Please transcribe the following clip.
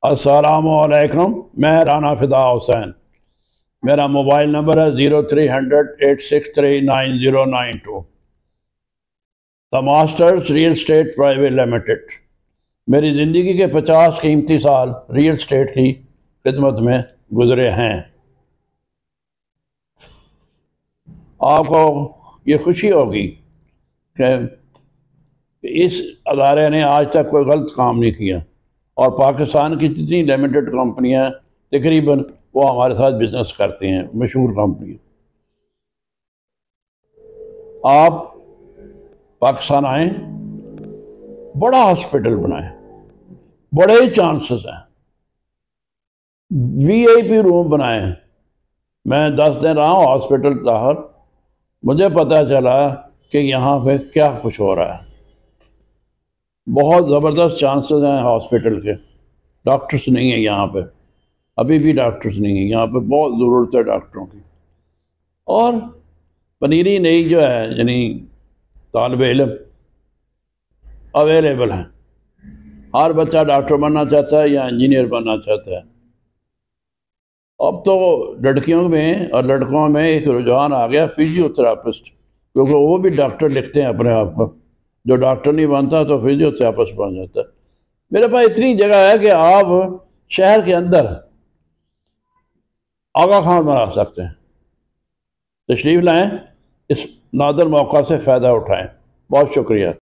अस्सलामुअलैकुम। मैं राना फिदा हुसैन। मेरा मोबाइल नंबर है 0300-863-9092। The masters real estate private limited. मेरी ज़िंदगी के 50 कीमती साल रियल स्टेट की खिदमत में गुजरे हैं। आपको ये खुशी होगी कि इस अदारे ने आज तक कोई गलत काम नहीं किया और पाकिस्तान की जितनी लिमिटेड कंपनियां तकरीबन वो हमारे साथ बिजनेस करती हैं, मशहूर कंपनी। आप पाकिस्तान आएँ, बड़ा हॉस्पिटल बनाएं, बड़े ही चांसेस हैं। वीआईपी रूम बनाएं। मैं 10 दिन रहा हूँ हॉस्पिटल बाहर, मुझे पता चला कि यहाँ पे क्या कुछ हो रहा है। बहुत ज़बरदस्त चांसेस हैं हॉस्पिटल के। डॉक्टर्स नहीं है यहाँ पे, अभी भी डॉक्टर्स नहीं है यहाँ पे, बहुत ज़रूरत है डॉक्टरों की। और पनीरी नई जो है यानी तालिब इल्म अवेलेबल है। हर बच्चा डॉक्टर बनना चाहता है या इंजीनियर बनना चाहता है। अब तो लड़कियों में और लड़कों में एक रुझान आ गया फिजियोथेरापिस्ट, क्योंकि वो भी डॉक्टर लिखते हैं अपने आप को। जो डॉक्टर नहीं बनता तो फिजियोथेरापिस्ट बन जाता है। मेरे पास इतनी जगह है कि आप शहर के अंदर आगा खान बना सकते हैं। तशरीफ़ लाएं, इस नादर मौका से फ़ायदा उठाएं। बहुत शुक्रिया।